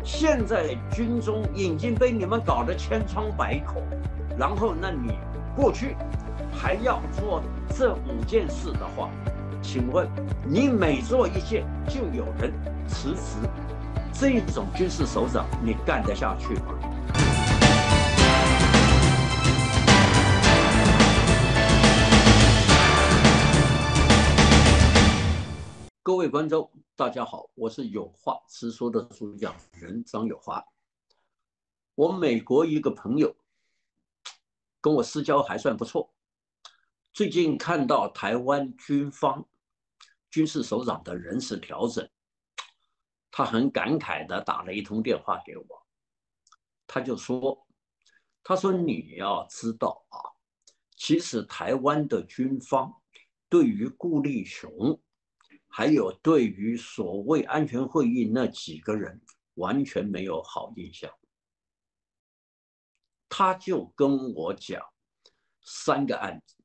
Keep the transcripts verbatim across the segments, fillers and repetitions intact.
现在军中已经被你们搞得千疮百孔，然后那你过去还要做这五件事的话，请问你每做一件就有人辞职，这种军事首长你干得下去吗？各位观众，大家好，我是有话直说的主讲人张友华。我美国一个朋友跟我私交还算不错，最近看到台湾军方军事首长的人事调整，他很感慨的打了一通电话给我，他就说，他说你要知道啊，其实台湾的军方对于顾立雄还有对于所谓安全会议那几个人完全没有好印象。他就跟我讲三个案子，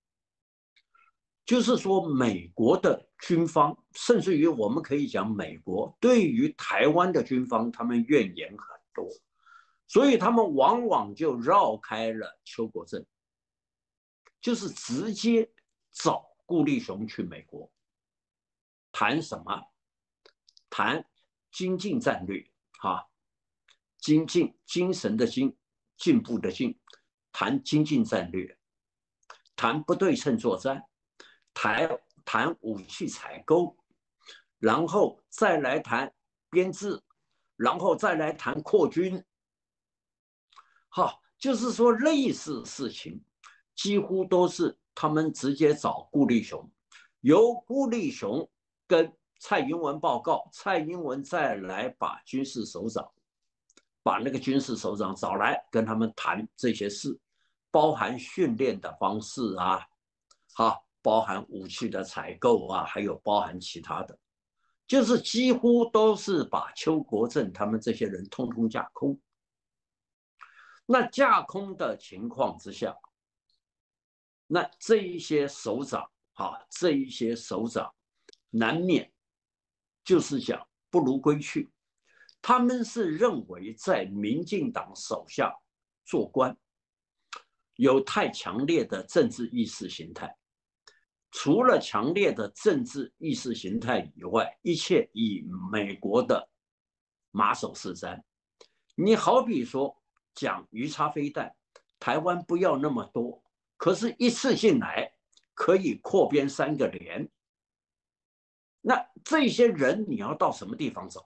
就是说美国的军方，甚至于我们可以讲美国对于台湾的军方，他们怨言很多，所以他们往往就绕开了邱国正，就是直接找顾立雄去美国谈什么？谈精进战略啊，精进精神的精，进步的进，谈精进战略，谈不对称作战，谈谈武器采购，然后再来谈编制，然后再来谈扩军。好，就是说类似事情几乎都是他们直接找顾立雄，由顾立雄跟蔡英文报告，蔡英文再来把军事首长，把那个军事首长找来跟他们谈这些事，包含训练的方式啊，好，包含武器的采购啊，还有包含其他的，就是几乎都是把邱国正他们这些人通通架空。那架空的情况之下，那这一些首长啊，这一些首长难免就是讲不如归去。他们是认为在民进党手下做官有太强烈的政治意识形态，除了强烈的政治意识形态以外，一切以美国的马首是瞻。你好比说讲鱼叉飞弹，台湾不要那么多，可是一次进来可以扩编三个连，那这些人你要到什么地方找？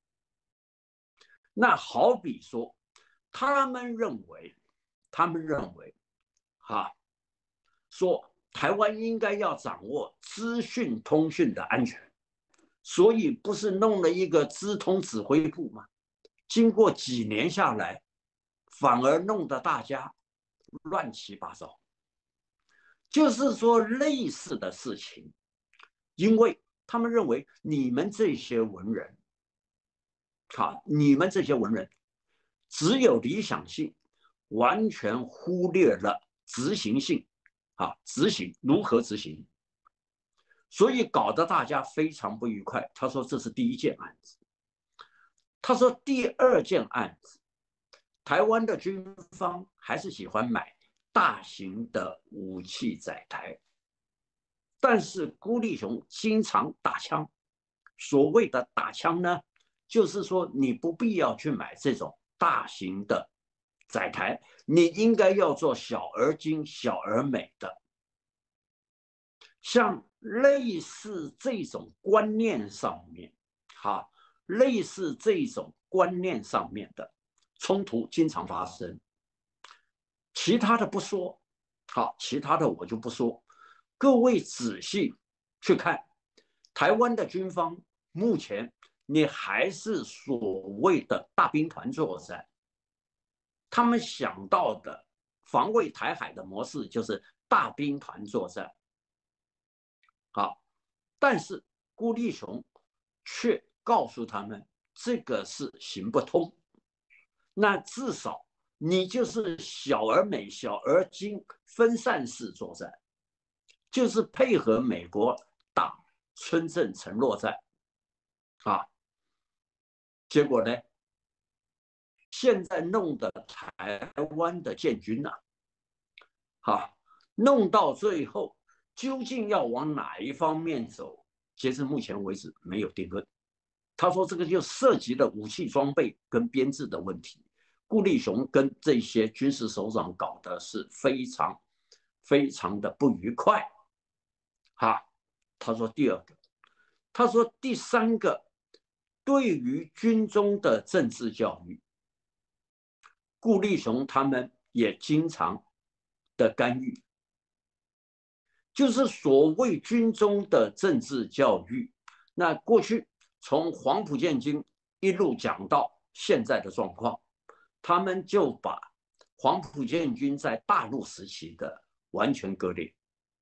那好比说，他们认为，他们认为，哈，说台湾应该要掌握资讯通讯的安全，所以不是弄了一个资通指挥部吗？经过几年下来，反而弄得大家乱七八糟。就是说类似的事情，因为他们认为你们这些文人，好，你们这些文人只有理想性，完全忽略了执行性，啊，执行如何执行，所以搞得大家非常不愉快。他说这是第一件案子。他说第二件案子，台湾的军方还是喜欢买大型的武器载台，但是顾立雄经常打枪。所谓的打枪呢，就是说你不必要去买这种大型的载台，你应该要做小而精、小而美的。像类似这种观念上面，哈，类似这种观念上面的冲突经常发生。其他的不说，好，其他的我就不说。各位仔细去看，台湾的军方目前你还是所谓的大兵团作战，他们想到的防卫台海的模式就是大兵团作战。好，但是顾立雄却告诉他们这个是行不通，那至少你就是小而美、小而精、分散式作战，就是配合美国打村镇城落战啊。结果呢， 现在弄得台湾的建军呐、啊，哈，弄到最后究竟要往哪一方面走，截至目前为止没有定论。他说这个就涉及了武器装备跟编制的问题。顾立雄跟这些军事首长搞的是非常非常的不愉快。哈，他说第二个，他说第三个，对于军中的政治教育，顾立雄他们也经常的干预，就是所谓军中的政治教育。那过去从黄埔建军一路讲到现在的状况，他们就把黄埔建军在大陆时期的完全割裂，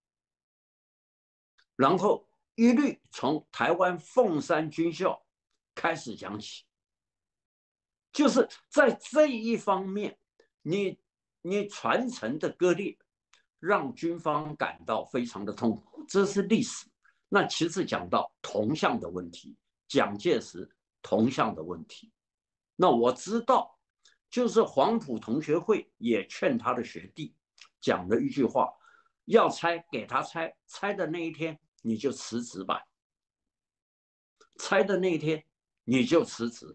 然后一律从台湾凤山军校开始讲起，就是在这一方面，你你传承的割裂，让军方感到非常的痛苦，这是历史。那其次讲到铜像的问题，蒋介石铜像的问题，那我知道，就是黄埔同学会也劝他的学弟讲了一句话：要拆给他拆，拆的那一天你就辞职吧，拆的那一天你就辞职。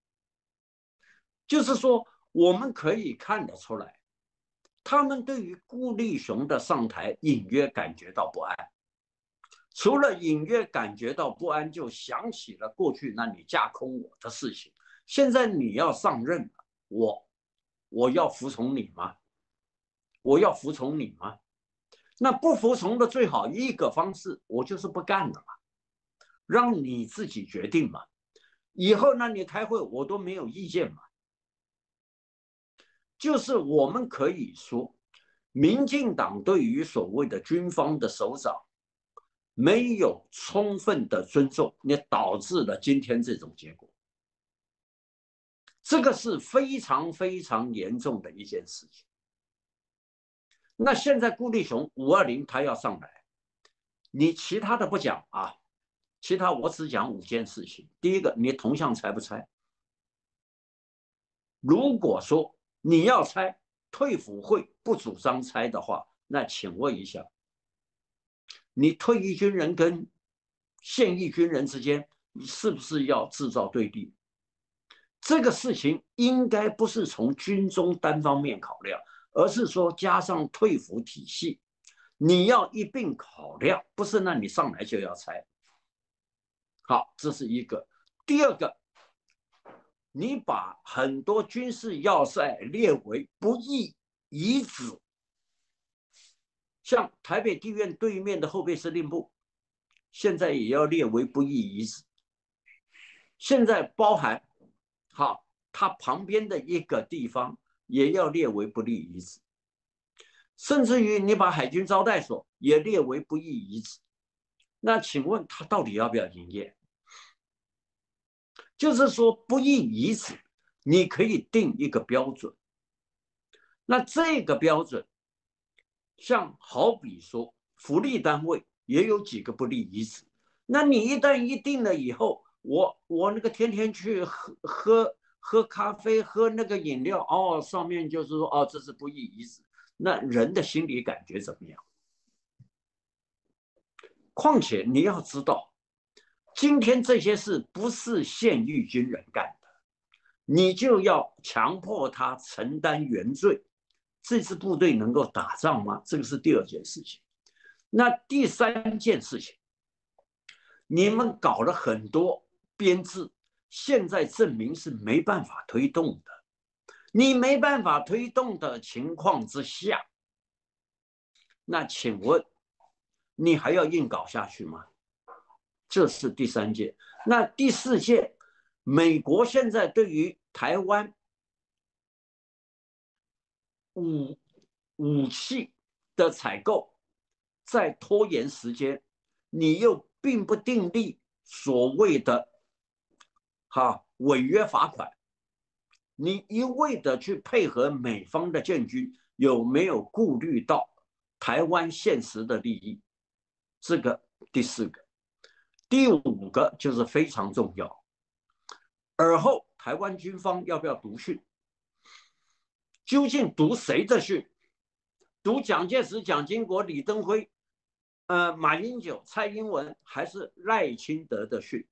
就是说，我们可以看得出来，他们对于顾立雄的上台隐约感觉到不安。除了隐约感觉到不安，就想起了过去那你架空我的事情。现在你要上任了，我我要服从你吗？我要服从你吗？那不服从的最好一个方式，我就是不干了嘛，让你自己决定嘛。以后呢，你开会我都没有意见嘛。就是我们可以说，民进党对于所谓的军方的首长没有充分的尊重，也导致了今天这种结果。这个是非常非常严重的一件事情。那现在顾立雄五二零他要上来，你其他的不讲啊，其他我只讲五件事情。第一个，你铜像拆不拆？如果说你要拆，退辅会不主张拆的话，那请问一下，你退役军人跟现役军人之间，你是不是要制造对立？这个事情应该不是从军中单方面考量，而是说加上退辅体系，你要一并考量，不是那你上来就要拆。好，这是一个。第二个，你把很多军事要塞列为不义遗址，像台北地院对面的后备司令部，现在也要列为不义遗址。现在包含好，它旁边的一个地方也要列为不利遗址，甚至于你把海军招待所也列为不义遗址。那请问它到底要不要营业？就是说不义遗址，你可以定一个标准。那这个标准，像好比说福利单位也有几个不利遗址，那你一旦一定了以后，我我那个天天去喝喝喝咖啡，喝那个饮料，哦，上面就是说哦，这是不义遗址，那人的心理感觉怎么样？况且你要知道，今天这些事不是现役军人干的，你就要强迫他承担原罪，这支部队能够打仗吗？这个是第二件事情。那第三件事情，你们搞了很多编制，现在证明是没办法推动的。你没办法推动的情况之下，那请问你还要硬搞下去吗？这是第三件。那第四件，美国现在对于台湾武武器的采购在拖延时间，你又并不订立所谓的哈违约罚款，你一味的去配合美方的建军，有没有顾虑到台湾现实的利益？这个第四个。第五个就是非常重要，尔后台湾军方要不要独训？ 究竟读谁的训？读蒋介石、蒋经国、李登辉、呃马英九、蔡英文，还是赖清德的训？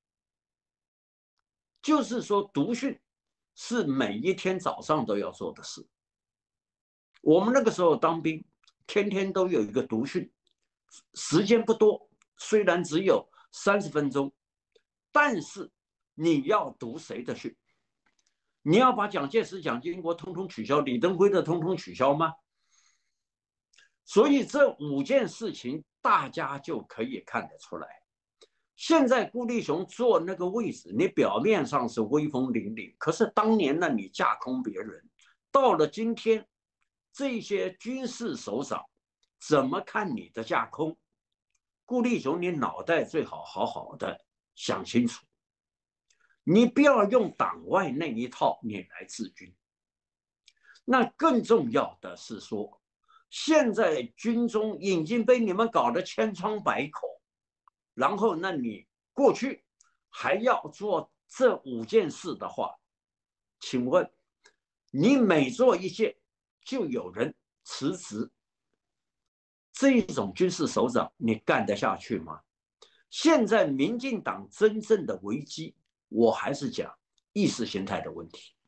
就是说，读训是每一天早上都要做的事。我们那个时候当兵，天天都有一个读训，时间不多，虽然只有三十分钟，但是你要读谁的训？你要把蒋介石、蒋经国通通取消，李登辉的通通取消吗？所以这五件事情大家就可以看得出来。现在顾立雄坐那个位置，你表面上是威风凛凛，可是当年呢，你架空别人。到了今天，这些军事首长怎么看你的架空？顾立雄，你脑袋最好好好的想清楚，你不要用党外那一套你来治军。那更重要的是说，现在军中已经被你们搞得千疮百孔，然后那你过去还要做这五件事的话，请问你每做一件就有人辞职，这种军事首长你干得下去吗？现在民进党真正的危机，我还是讲意识形态的问题。